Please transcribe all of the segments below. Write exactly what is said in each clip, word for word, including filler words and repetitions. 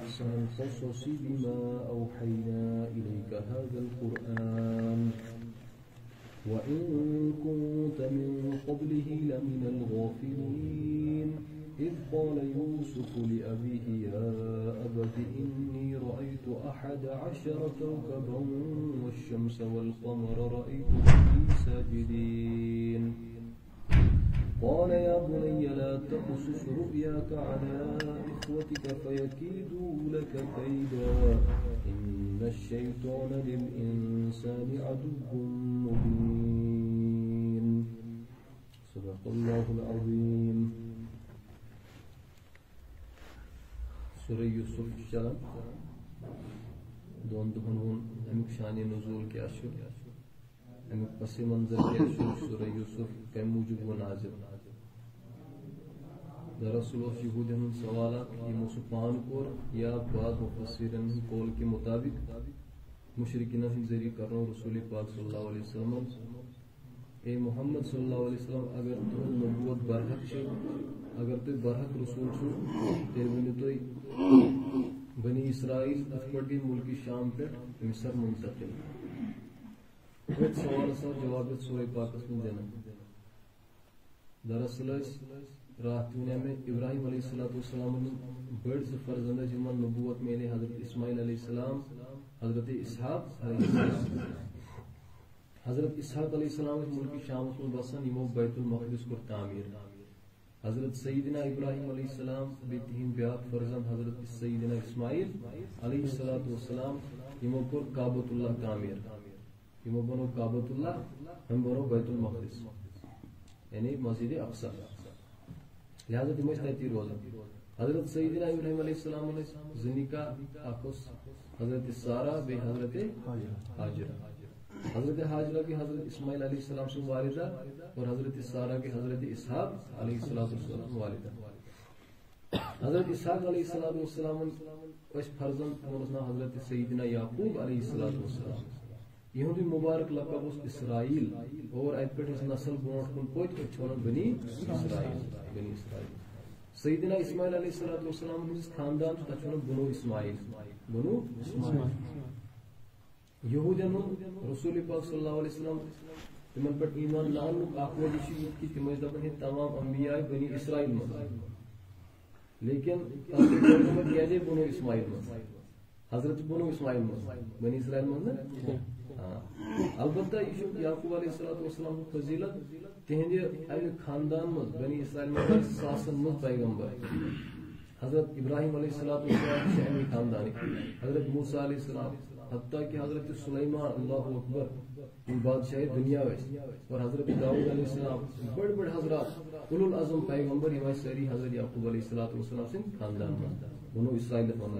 أحسن القصص بما أوحينا إليك هذا القرآن وإن كنت من قبله لمن الغافلين إذ قال يوسف لأبيه يا أبت إني رأيت أحد عشر كوكبا والشمس والقمر رأيتهم لي ساجدين قال يا بني لا تقصص رؤياك على إخوتك فيكيدوا لك كيدا إن الشيطان للإنسان عدو مبين صدق الله العظيم. سورہ یوسف چلان دون دہن وون امیک شان نزول کیا چھ امیک پس منظر کیا چھ سورہ یوسف کم موجب و نازل. دراصل یہودین ہند سوالات یمو سہ پان کور یا بعض مفسرین ہند قول کے مطابق مشرکین ہند ذریعہ کرنو رسول پاک صلی اللہ علیہ وسلم اے محمد صلی اللہ علیہ وسلم اگر تہذ نبوت برحق چھ اگر تھی برحق رسول چھو تیل ونو تھی بنی اسرائیل ات پہ گئی ملک شام پہ مصر منتقل. سوال سا جواب سورہ پاکس میں دینا. دراصل رات ونیا میں ابراہیم علیہ السلام بڑ سے فرزند جمن نبوت میلے حضرت اسماعیل علیہ السلام حضرت اسحاق علیہ السلام. حضرت اسحاق علیہ السلام ملک شام میں بسان یمو بیت المقدس کو تعمیر. حضرت سیدنا ابراہیم علیہ السلام بیتہم بیاق فرزند حضرت سیدنا اسماعیل علیہ السلام یمو کور کعبۃ اللہ تعمیر. یمو بنو کعبۃ اللہ ہم بنو بیت المقدس یعنی مسجد اقصی. لہذا تم تتی روزان. حضرت سیدنا ابراہیم علیہ السلام زنکا اکس حضرت سارہ بے حضرت حاجرہ. حضرت حاجرہ کی حضرت اسماعیل علیہ السلام سے والدہ اور حضرت سارہ کی حضرت اسحاق علیہ السلام والدہ. حضرت اسحاق علیہ السلام فرزند حضرت سیدنا یعقوب علیہ السلام. یہود مبارک لقب اس اسرائیل اور ات پہ نسل برو کن پوت بنی اسرائیل. بنی اسرائیل سیدنا اسماعیل علیہ السلام ہندس خاندان تک بنو اسماعیل. بنو اسماعیل یہودین رسول پاک صلی اللہ علیہ وسلم تمن پہ ایمان لان اخ وجہ کہ تم دپان تمام انبیاء بنی اسرائیل من لیکن کیازے بنو اسماعیل من حضرت بنو اسماعیل من بنی اسرائیل من. البتہ یہ یعقوب علیہ السلام فضیلت تہندِ امہ خاندان من بنی اسرائیل من ساسن من پیغمبر. حضرت ابراہیم علیہ السلام امہ خاندان. حضرت موسیٰ علیہ السلام حتیٰ کہ حضرت سلیمان اللہ اکبر بادشاہ دنیا اور حضرت داؤد علیہ السلام بڑے بڑے حضرات اولو العظم پیغمبر یہ ساری حضرت یعقوب علیہ السلام سے خاندان بنو اسرائیل ونان.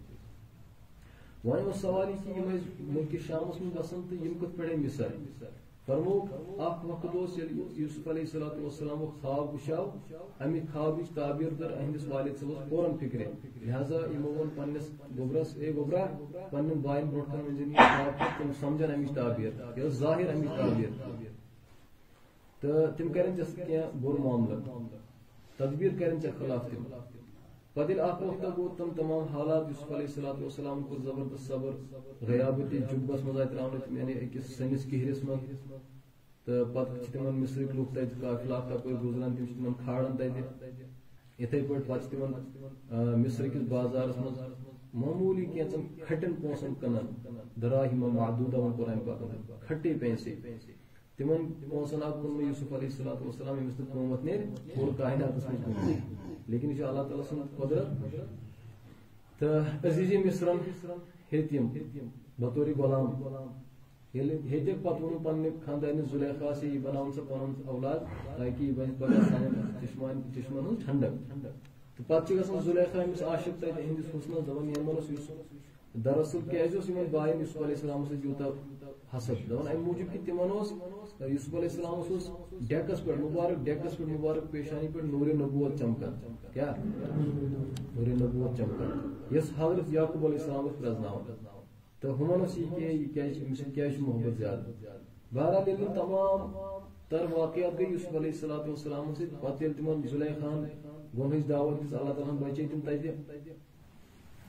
وہاں سوال یہ کہ ملک شامس میں بسان تو یم کت پڑے مصر. فرمو اخ وقت یوسف علیہ السلام خواب وشاو امی خواب تعبیر در اہندس والد صاحب فوراً فکر. لہذا یمو ون پنس گوبرس اے گوبرا پن بائن برو کن خواب تم سمجھن امی تعبیر یہ ظاہر امی تعبیر تو تم کرن جس کیا بر معاملہ تدبیر کرن چ خلاف تم. پتہ اخ وقت گو تم تمام حالات یوسف علیہ السلام کو زبردست صبر غیابتی جبس مز ترا یعنی اکس سنس کہرس من تو پتہ تم مصرک لوگ تت قافلہ تپ گزران تم تم کھاڑان تت اتھے پہ پتہ تم مصر کس بازارس مز معمولی کینچن کھٹن پونسن کنان دراہم معدودہ ون قرآن پاک کھٹے پیسے تمن پونسن آو کن یوسف علیہ السلام یمس نہ قومت نیر اور کائنات مز. لیکن یہ اللہ تعالیٰ سن قدرت تو عزیز مصرن ہیتیم بطور غلام ہیتک پتہ ون پنہ خاندان زلیخا سے یہ بناون سا پن اولاد تاکہ یہ بن پہ سان چشمان چشمن ہن ٹھنڈک. تو پتہ گھان زلیخا امس عاشق تک ہندس حسنس دپان یہ یوسف. دراصل کیازِ اوس یمن بائن یوسف علیہ السلام سے یوتہ حسد دپان امہ موجود کہ تمن یوسف علیہ السلام ڈیکس پہ مبارک ڈیکس پہ مبارک پیشانی پہ نور نبوت چمکان. کیا نور نبوت چمکان یس حضرت یعقوب علیہ السلام پرزناون تو ہمن یہ محبت زیادہ. بہرحال یل تمام تر واقعات گئی یوسف علیہ السلام سے پتہ یل تمن زلیخان گونہچ دعوت دس اللہ تعالیٰ بچے تم تتہ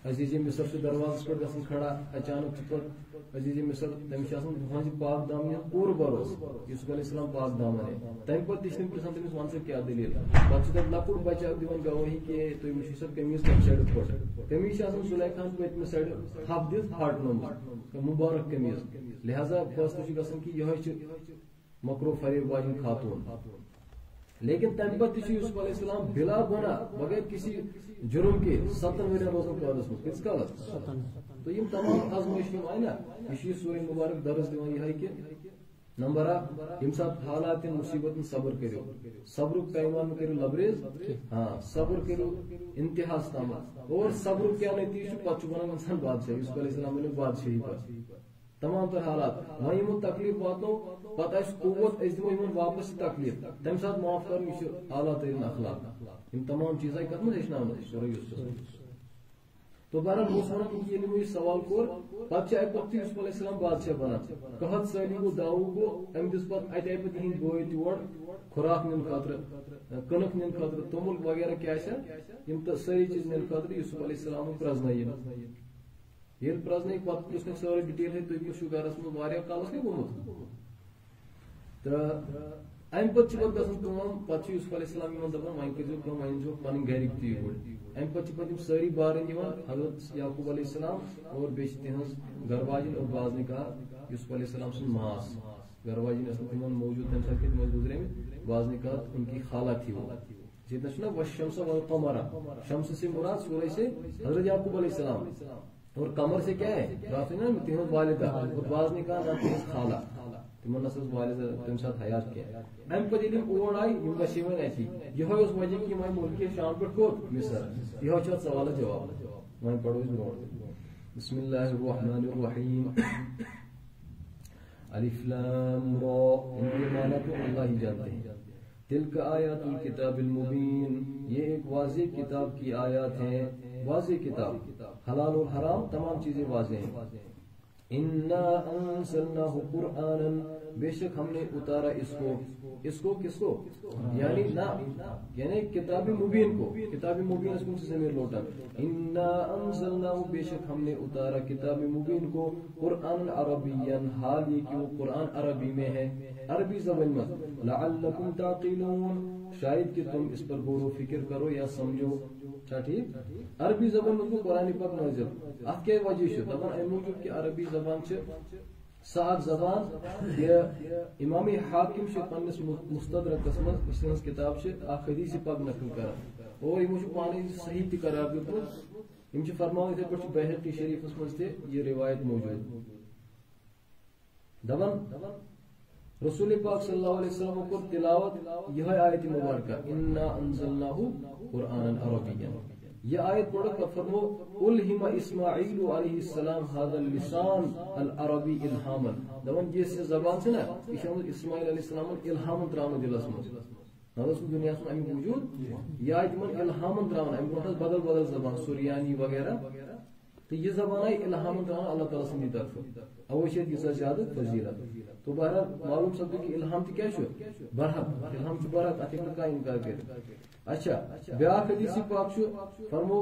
عزیز مصر سے دروازے پہ گھن کھڑا اچانک پہ عزیز مصر تمس تہذی پاک دامن پور بروس یوسف علیہ السلام پاک دامن ہے تمہ پتہ تم پرسان تمس ون سا کیا دلیل پتہ تک لکٹ بچہ دان گواہی کہ تھی وچو سا قمیض کم سائڈ پھٹ قمیض زلیخان پتمہ سائڈ تھپ دت پھاٹنومت مبارک قمیض لہذا فیصلہ گھن کہ یہ مکرو فریب واجن خاتون لیکن تمہ پتہ یوسف علیہ السلام بلا گناہ بغیر کسی جرم کے ستن ورین روزن قیادس مز کس کالس تو یہ تمام آزمائش آئی نا یہ سورہ مبارک درس دان یہ کہ نمبر اک یم سات حالات مصیبت صبر کرو صبر پیمان کرو لبریز ہاں صبر کرو انتہا تام اور صبر کیا نتیجہ پتہ بنان انسان بادشاہ یوسف علیہ السلام نے بادشاہی پر تمام تر حالات وہاں یمن تکلیف واتو پتہ اس قوت اس دمو یمن واپس تکلیف تمہ سات معاف کرن یہ اعلیٰ ترین اخلاق یم تمام چیز آئی کت مز ہیچنان سورہ یوسف تو بہرحال بہت ونان کہ یہ یہ سوال کور پتہ اکہ وقت یوسف علیہ السلام بادشاہ بنان قحط سالی گو داو گو ام دس پتہ ات آئی پتہ ہند بوئے تور خوراک نن خاطر کنک نن خاطر تومل وغیرہ کیا یم ساری چیز نن خاطر یوسف علیہ السلام پرزنائن یل پرزن پتہ اس ساری ڈیٹیل ہے تھی کس گھرس من واریاہ کالس نی گومت تو ام پتہ پتہ گھن پتہ یوسف علیہ السلام دپان وۄنۍ کٔرزیو کٲم وۄنۍ أنزیو پنٕنۍ گرِکۍ تہِ یور ام پتہ پتہ ساری بارن دِوان حضرت یعقوب علیہ السلام اور بیٚیہِ تہنٛز گھر واجن اور باز نکاح یوسف علیہ السلام سُنٛد ماس گھر واجن ٲس نہٕ تِمن موجود تمہِ ساتہٕ کینٛہہ تِم ٲسۍ گُزریمٕتۍ باز نکاح ان کی خالہ تھی وہ جتنا چھُ نا والشمس والقمر شمس سے مراد سورہ سے حضرت یعقوب علیہ السلام اور قمر سے کیا ہے رات نا تہذ والدہ اور باز نکاح تہذ خالہ تمن نس والدہ تمہ سات حیات کیا ام پتہ ییٚلہِ یِم اور آیہِ یِم گژھِ وۄنۍ اتی یِہوے اوس وجہ کہ یِم آیہِ ملکہِ شام پٮ۪ٹھ کوٚت مصر یِہوے چھُ اتھ سوالس جواب وۄنۍ پرو أسۍ برونٛٹھ بسم اللہ الرحمن الرحیم الف لام را ان کے معنی تو اللہ ہی جانتے ہیں تلک آیات الکتاب المبین یہ ایک واضح کتاب کی آیات ہیں واضح کتاب حلال اور حرام تمام چیزیں واضح ہیں انا انزلناہ قرآنا بے شک ہم نے اتارا اس کو اس کو کس کو یعنی نا یعنی کتاب مبین کو کتاب مبین اس کو سے زمین لوٹا انا انزلناہ بے شک ہم نے اتارا کتاب مبین کو قرآن عربیا حال یہ کہ وہ قرآن عربی میں ہے عربی زبان میں لعلکم تعقلون شاید کہ تم اس پر غور و فکر کرو یا سمجھو کیا ٹھیک عربی زبان میں قرآن پاک نازل ات کیا وجہ چھ دپان امی موجود کہ عربی زبان چھ صاف زبان یہ امام حاکم چھ پنس مستدرکس مز اس کتاب چھ اخ حدیث پاک نقل کران اور یہ چھ پانے صحیح تہ قرار دیتمت یم چھ فرماوان یتھے پٲٹھۍ چھُ بحقی شریفس مز تہ یہ روایت موجود دپان رسول پاک صلی اللہ علیہ وسلم کو تلاوت یہ آیت مبارکہ انا انزلناہ قرآنا عربیا یہ آیت پڑھ کر فرمو الہم اسماعیل علیہ السلام هذا اللسان العربی الہاما دپان جس زبان سے نا یہ اسماعیل علیہ السلام الہام تراؤن دلس مز نہ دنیا من امی موجود یہ آیت من الہام تراؤن ام برونٹھ بدل بدل زبان سریانی وغیرہ تو یہ زبان آئی الہام تراؤن اللہ تعالیٰ سندی طرف اوشیت یہ زیادہ فضیلت تو بہرحال معلوم سپدو کہ الہام تہ کیا برحق الہام چھ برحق اتھ ہیکہ کا انکار کر اچھا بیاکھ حدیث پاک چھ فرمو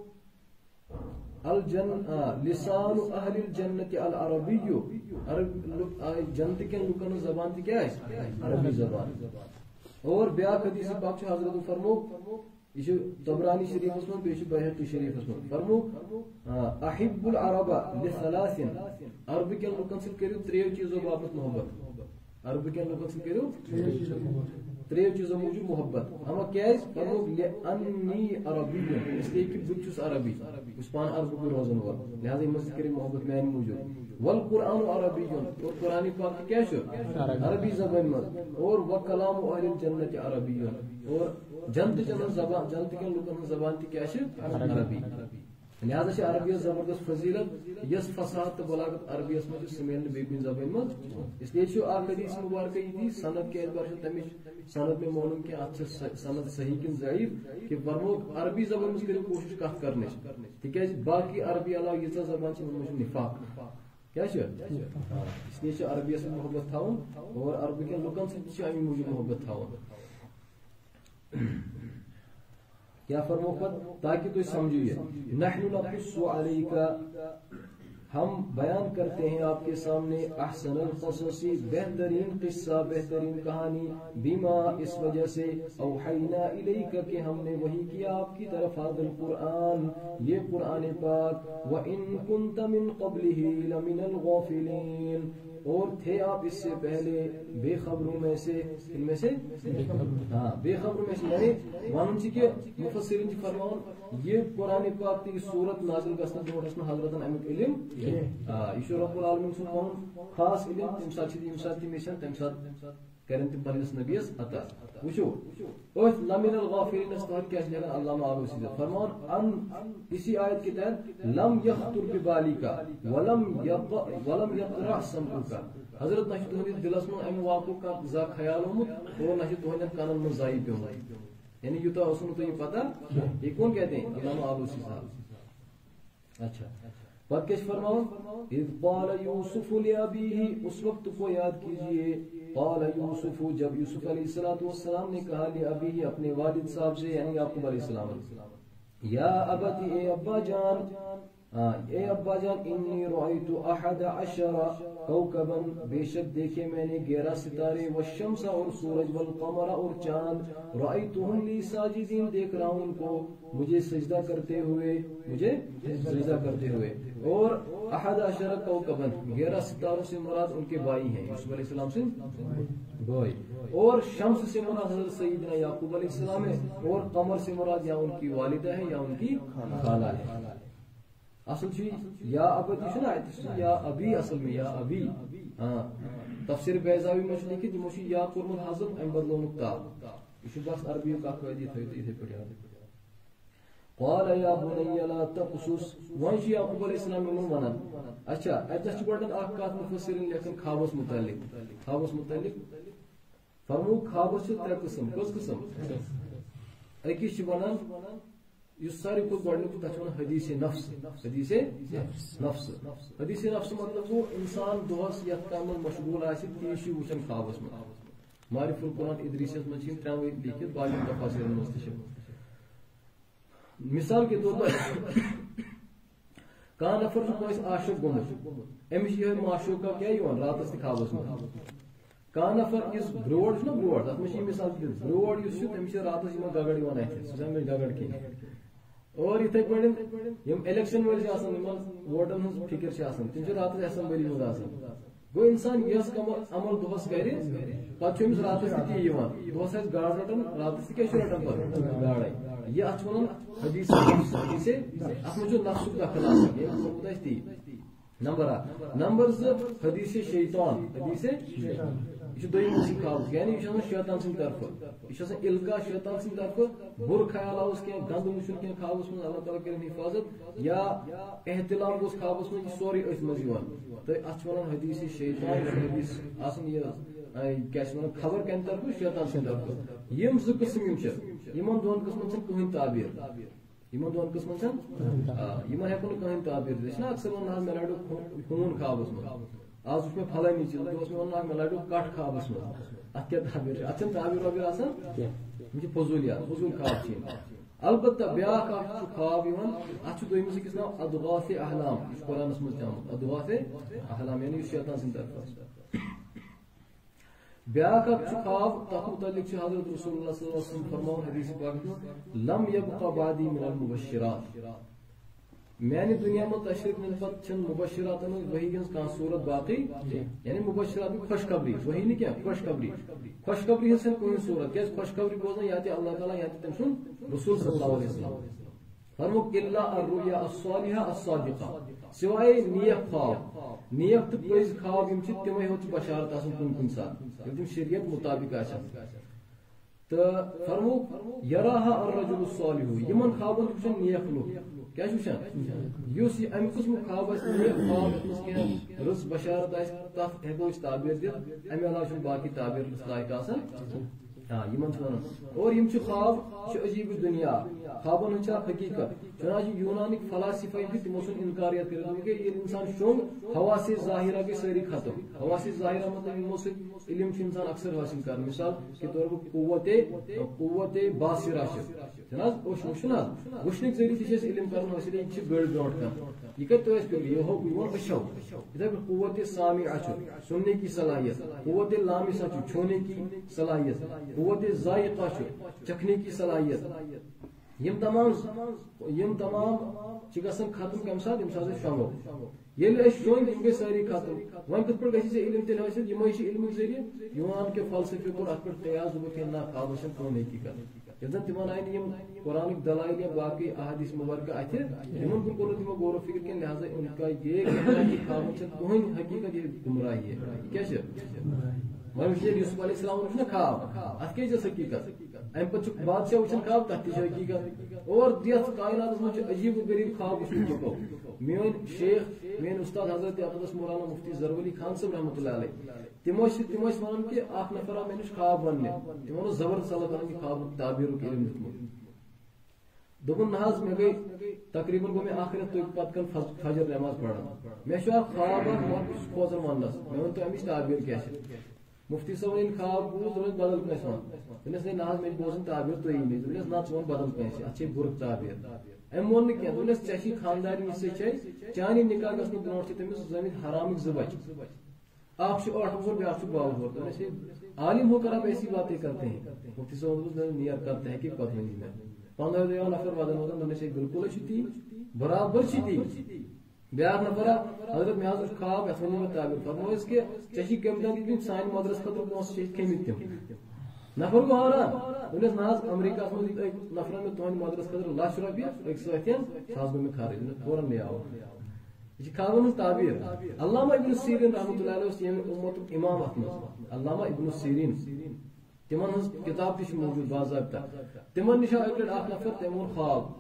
الجن لسان اہل الجنت العربی عرب جنت کے لوکن زبان تہ کیا ہے عربی زبان اور بیاکھ حدیث پاک چھ حضرت فرمو یہ طبرانی شریف من بیش بحقی شریف من فرمو احب العرب لثلاث عرب کے لوکن سے کرو تریو چیزوں باپت محبت عرب کے لوکن سے کرو تریو چیزوں موجود محبت ہم کیا فرمو لانی عربی اس لیے کہ بہ چھس عربی اس پان عرب کو روزن وول لہذا یہ مس کرے محبت میں موجود والقرآن عربی اور قرآن پاک کیا چھ عربی زبان میں اور وکلام اہل الجنت عربی اور جنت چن زبان جنت کے لوکن زبان تہ کیا چھ عربی لہذا چھ عربی زبردست فضیلت یس فصاحت تو بلاغت عربی اس میں سمیل بیبین زبان میں اس لیے چھ اخ حدیث مبارک یہ سند کے اعتبار سے تمش سند میں معلوم کہ ات سند صحیح کن ضعیف کہ فرمو عربی زبان میں کرو کوشش کت کرنے تکیاز باقی عربی علاوہ یہ زبان چھ ان نفاق کیا چھ اس لیے چھ عربی سے محبت تھاون اور عربی کے لوکن سے چھ امی موجود محبت تھاون کیا فرمو پت تاکہ تو سمجھو یہ نحن نقص علیک ہم بیان کرتے ہیں آپ کے سامنے احسن القصصی بہترین قصہ بہترین کہانی بما اس وجہ سے اوحینا الیک کہ ہم نے وحی کیا آپ کی طرف هذا القرآن یہ قرآن پاک وَإِن كُنْتَ مِن قَبْلِهِ لَمِنَ الْغَافِلِينَ اور تھے آپ اس سے پہلے بے خبروں میں سے ان میں سے ہاں بے خبروں میں سے یعنی وانن چھ کہ مفسرین چھ فرمان یہ قرآن پاک کی صورت نازل گژھن برونٹھ حضرتن امیک علم ہاں یہ رب العالمین سن پنن خاص علم تم سات یم سات تم میشن تم سات کرن تم پنس نبیس عطا وچو اوت لمن الغافلین استاد کیا جگہ علامہ آلوسی فرمان ان اسی آیت کے تحت لم یخطر ببالک ولم ولم یطرح سمعک حضرت نہ تہندس دلس من ام واقع کا ذا خیال ہومت اور نہ تہندن کانن من ضائع پیومت یعنی یوتا اسن تو یہ پتہ یہ کون کہتے ہیں علامہ آلوسی صاحب اچھا پت کیا فرماؤں اذ قال یوسف لابیہ اس وقت کو یاد کیجئے قال یوسف جب یوسف علیہ السلام نے کہا لابیہ اپنے والد صاحب سے یعنی یعقوب علیہ السلام یا ابتی اے ابا جان اے ابا جان انی رأیت احد عشر کوکبا بے شک دیکھے میں نے گیارہ ستارے والشمس اور سورج والقمر اور چاند رأیتہم لی ساجدین دیکھ رہا ہوں ان کو مجھے سجدہ کرتے ہوئے مجھے سجدہ کرتے ہوئے اور احد عشر کوکبا گیارہ ستاروں سے مراد ان کے بھائی ہیں یوسف علیہ السلام سے بھائی اور شمس سے مراد حضرت سیدنا یعقوب علیہ السلام ہے اور قمر سے مراد یا ان کی والدہ ہے یا ان کی خالہ ہے اصل چیز یا ابتی چھنا یا ابی اصل میں یا ابی ہاں تفسیر بیضاوی میں لکھی کہ مشی یا قرمت حذف ام بدلو مقتا یہ بس عربی کا قاعدہ تھے ادھر پڑھا قال یا بنی لا تقصص وانشی یعقوب علیہ السلام من ونن اچھا اتھ گڈن اخ کات مفسرین لیکن خوابس متعلق خوابس متعلق فرمو خوابس چھ ترے قسم کس قسم اکی چھ ونن یہ ساری کو گڈنک تچون حدیث نفس حدیث نفس حدیث نفس مطلب وہ انسان دوس یت کام مشغول آسی تیشی وچن خوابس میں معرف القرآن ادریسیس میں چھن تراوی لکھت باقی تفاسیر مستشف مثال کے طور پر کان نفر چھ عاشق گومت امس یہ معشوق کا کیا یوان راتس تہ خوابس میں کان نفر اس بروڈ نہ بروڈ تک میں مثال دی بروڈ یس تمس راتس یمن گگڑ یوان اتھ سہ میں گگڑ کی اور اتھے پڑھن یم الیکشن ول چھ آسان یمن ووٹن ہن فکر چھ آسان تم چھ راتس اسمبلی مز آسان گو انسان یس کم عمل دوس کرے پتہ چھ امس راتس تہ یوان دوس اس گاڑ رٹن راتس تہ کیا رٹن پر گاڑے یہ اتھ ونن حدیث حدیث اتھ میں جو نفس دخل آسان یہ سمجھ تی نمبر نمبر ز حدیث شیطان حدیث شیطان یہ دویم قسم خواب یعنی یہ شیطان سن طرف یہ القا شیطان سن طرف بر خیال آس کی گند وچن کی خوابس من اللہ تعالیٰ کرن حفاظت یا احتلام گوس خوابس من یہ سوری ات مز یوان تو اتھ ونان حدیث شیطان حدیث آسن یہ کیا خبر کن طرف شیطان سن طرف یم ز قسم یم چھ یمن دون قسمن چھ کہین تعبیر یمن دون قسمن چھ یمن ہیکن کہین تعبیر دس نا اکثر ونان مے لڑو خون خوابس من آج اس میں پھلانی چیز اس میں ونان مے لڑو کٹ خوابس من ات کیا تعبیر ات چھ تعبیر وغیرہ آسان یہ فضولیات فضول خواب چھ البتہ بیاکھ اکھ خواب یوان ات چھ دویمس کس ناو اضغاث احلام اس قرآنس مز آمت اضغاث احلام یعنی شیطان سن طرف بیاکھ اکھ خواب تتھ متعلق چھ حضرت رسول اللہ صلی اللہ علیہ وسلم فرماؤ حدیث پاک میں لم يبقى بعدی من المبشرات میانہ دنیا میں تشریف نن پتہ چھ مبشرات میں وحی گنس کان صورت باقی یعنی مبشرات میں خوشخبری وحی نہیں کیا خوشخبری خوشخبری ہن کوئی صورت کیا خوشخبری بولنا یا تے اللہ تعالی یا تے تم سن رسول صلی اللہ علیہ وسلم فرمو الا الرؤيا الصالحه الصادقه سوائے نیک خواب نیک تو پز خواب یم چھ تمے ہوت بشارت آسن کن کن سات تم شریعت مطابق آسن تو فرمو یراها الرجل الصالح یمن خوابن وچن نیک لوگ کیا وچن یس ام قسم خواب اس نیک خواب اس کے رس بشارت اس تف ہیکو اس تعبیر دت ام علاوہ باقی تعبیر لائق آسن ہاں یہ اور یم خواب عجیب دنیا خوابن ہن حقیقت چنانچہ یونانک فلاسفہ تمو سن انکاریت کر کہ یہ انسان شونگ حواس ظاہرہ کے ساری ختم حواس ظاہرہ مطلب یمو سن علم انسان اکثر حاصل کر مثال کے طور پر قوت قوت باصرہ جناب وشنا وشنک ذریعہ تھی علم کرن حاصل یہ گڑ برونٹ کر یہ کت تو یہ ہو یہ وشو ادھر قوت سامعہ سننے کی صلاحیت قوت لامسہ چھونے کی صلاحیت قوت ذائقہ چکھنے کی صلاحیت یم تمام یم تمام گھن ختم کم سات یم سات شونگو یل شونگ یم گئی ساری ختم ون کت پہ گی علم تیل حاصل یم علم ذریعہ یونان کے فلسفے کور ات پہ تیاز دے نا خواب کون حقیقت یل زن تمن آئی یم قرآنک دلائل یا باقی احادیث مبارکہ اتھ تمن کن کور تمو غور و فکر کن لہذا ان کا یہ خواب تہند حقیقت یہ گمراہی ہے کیا یوسف علیہ السلام وچ خواب ات کیا حقیقت ام پتہ بادشاہ وچن خواب تک تہ حقیقت اور دیت کائنات مجھ عجیب و غریب خواب وچن میون شیخ میون استاد حضرت اقدس مولانا مفتی ضرور خان صاحب رحمۃ اللہ علیہ تمو تمو ون کہ اخ نفر مے نش خواب وننے تمو زبردست اللہ تعالیٰ کی خواب تعبیر علم دیتمت دوپن ناز مے گئی تقریباً گو میں آخرت تو پت کن فجر نماز پڑھا مے شو خواب کھوزر ونس مے ون تو امچ تعبیر کیا مفتی صاحب خواب بوز دس بدل کس ون دس ناز مے بوزن تعبیر تو یہ دس نا ون بدل کس اتھ بر تعبیر ام وون کی دس ٹھیک خاندانی سے چانی نکاح گھن برو تمس زمین حرامک زبچ آپ آٹھ وور بیاکھ باو وور دس عالم ہو کر آپ ایسی باتیں کرتے ہیں مفتی صاحب نیئر کرتے ہیں کہ پتہ نہیں میں پندرہ دیو نفر ودن ودن دس بالکل تی برابر تی بیاکھ نفر حضرت میں حضرت خواب ات ون تعبیر فرمو اس کہ ٹھیک کم دن سان مدرس خطر پونس کھمت تم نفر گو حیران دس ناز امریکہ مجھے نفر میں تہند مدرس خطر لچھ روپیہ ایک ستین ساس گو میں خرچ فوراً لے آو یہ خوابن تعبیر علامہ ابن سیرین رحمۃ اللہ علیہ امت امام ات مز علامہ ابن سیرین تمن ہز کتاب تہ موجود باضابطہ تمن نش اک اخ نفر تمون خواب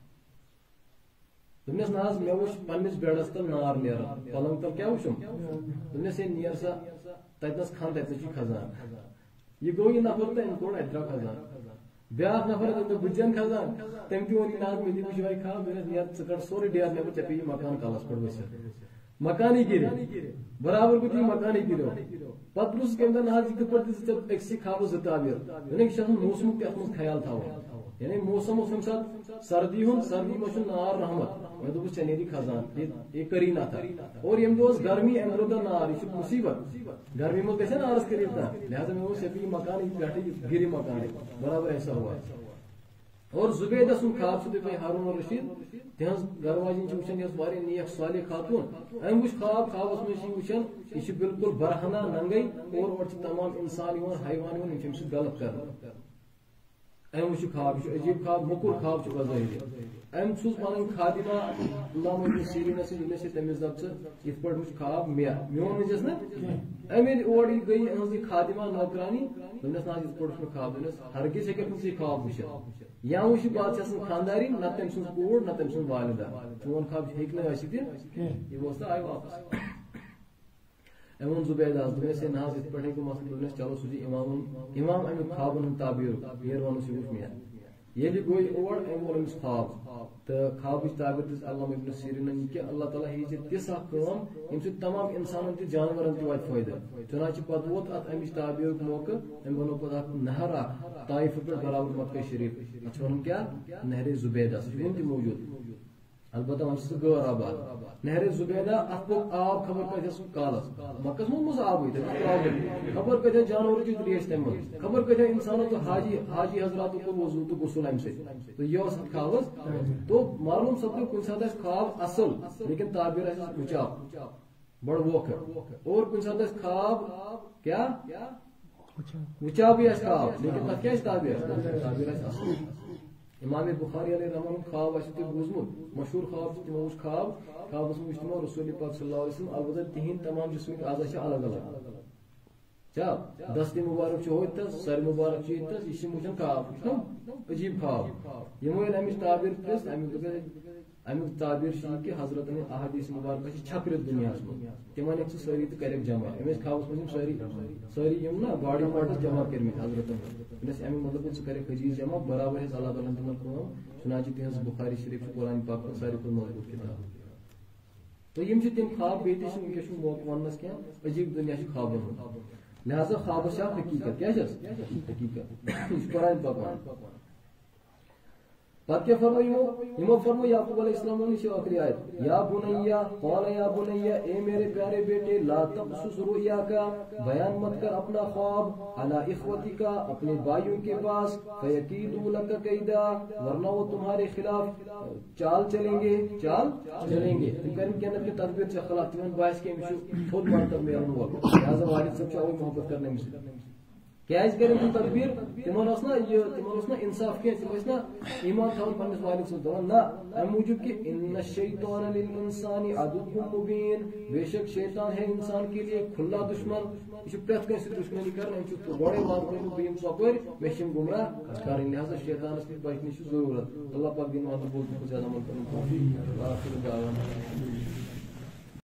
دس ناز مے وچ پنس بیڈس تل نار نیران پلنگ تل کیا وچم دس نیر سا تتنس کھان تتنس کھزان یہ گو یہ نفر تو ان کوڑ اترا کھزان بیاکھ نفر تو بجن کھزان تم تہ ون ناز مے دن شوی خواب دس نیر ثر سورے ڈیر نیبر ٹھے پی مکان کالس پہ ورس مکانی گرے برابر گو تی مکانی گرو پتہ روز کم دن ناز کت پہ اکسی خواب ز تعبیر یعنی کہ موسم تہ ات مز خیال تھو یعنی موسم اس سات سردی ہوں سردی میں نار رحمت میں دس چنیری خزان یہ کرینہ تھا اور یم دس گرمی ام رود نار یہ مصیبت گرمی میں گھن نارس قریب تھا لہذا میں سپی مکان پہ گری مکان برابر ایسا ہوا اور زبیدہ سن خواب سے دیکھیں ہارون الرشید تہذ گھر واجن وچان یس واریاہ نیک صالح خاتون ام وچ خواب خوابس میں وچان یہ بالکل برہنہ ننگے اور اور تمام انسان حیوان یم سے غلط کر ام وچ خواب عجیب خواب مکر خواب چھ بظاہر ام چھس پنن خادمہ علامہ ابن سیرین سے جن سے تمس دب سے اس پر وچ خواب مے میون وجس نا ام اور گئی ان کی خادمہ نوکرانی تمس نا اس پر خواب دنس ہر کسی کے کسی خواب وچ یا وچ بادشاہ سن خانداری نہ تم سن کوڑ نہ تم سن والدہ چون خواب ہیک نہ اسی تھی یہ واسطہ آئی واپس امون زبیدہ دنس سے ناز اس پر کو مسئلہ دنس چلو سجی امام امام ام خوابن تعبیر یہ ون سے وچ میا یہ گوئی اور ام ولمس خواب تو خواب تعبیر دس علامہ ابن سیرین کہ اللہ تعالیٰ یہ تیسا کام یم سے تمام انسانن تہ جانورن تہ وات فائدہ چنانچہ پتہ ووت ات امچ تعبیر موقع ام ونو پتہ نہر طائف پر برابر مکہ شریف ات ون کیا نہر زبیدہ سن تہ موجود البتہ ون سے غور آباد نہر زبیدہ ات کو آب خبر کتس کالس مکس من مز آب خبر کتیا جانور کی تریش تم خبر کتیا انسانوں تو حاجی حاجی حضرات کو وضو تو غسل ام سے تو یہ اس خواب تو معلوم سپدو کن سات خواب اصل لیکن تعبیر اچاپ بڑ ووکھ اور کن سات خواب کیا اچاپ یہ خواب لیکن تک کیا تعبیر تعبیر اصل امام بخاری علیہ رحمہ خواب آتے بوزمت مشہور خواب تمو خواب خوابس میں تمو رسول پاک صلی اللہ علیہ وسلم البتہ تہند تمام جسمک اعضاء الگ الگ کیا دست مبارک ہوت سر مبارک یہ وچن خواب عجیب خواب یہ امچ تعبیر پرس امی امیک تعبیر کہ حضرت نے احادیث مبارکہ چھپرت دنیا من تم ونک ثہ ساری تو کرک جمع امس خوابس من ساری ساری یم نا باڈی پارٹس جمع کرمت حضرت دس امیک مطلب ثہ کرک حدیث جمع برابر ہے اللہ تعالیٰ تمن کم چنانچہ تہذ بخاری شریف قرآن پاک ساری کھت مضبوط کتاب تو یم تم خواب بیت ونکس موقع ونس کی عجیب دنیا خوابن ہند لہذا خواب شاہ حقیقت کیا حقیقت یہ قرآن پاک پتہ کیا فرمو یمو فرمو یعقوب علیہ السلام نے آخری آیت یا بنیا قال یا بنیا اے میرے پیارے بیٹے لا تقصص رؤیاک بیان مت کر اپنا خواب علی اخوتک اپنے بھائیوں کے پاس فیکیدوا لک کیدا ورنہ وہ تمہارے خلاف چال چلیں گے چال چلیں گے تم کریں کیا کہ تدبیر سے خلاف تمن باعث کے خود مرتب میں رہن ہوا لہذا والد صاحب چاہو محبت کرنے میں کیاز کریں تم تدبیر تمن اس نا یہ تمن اس نا انصاف کی تم اس نا ایمان تھاون پنس والد صاحب دون نا ام موجود کہ ان الشیطان للانسان عدو مبین بے شک شیطان ہے انسان کے لیے کھلا دشمن یہ پرت کس دشمنی کرنا چھ بڑے بات کرو بیم سپر مشم گمراہ کریں لہذا شیطان اس کی بچنے کی ضرورت اللہ پاک دین وہاں بولتے ہیں زیادہ عمل کرنے کو آخر دعوانا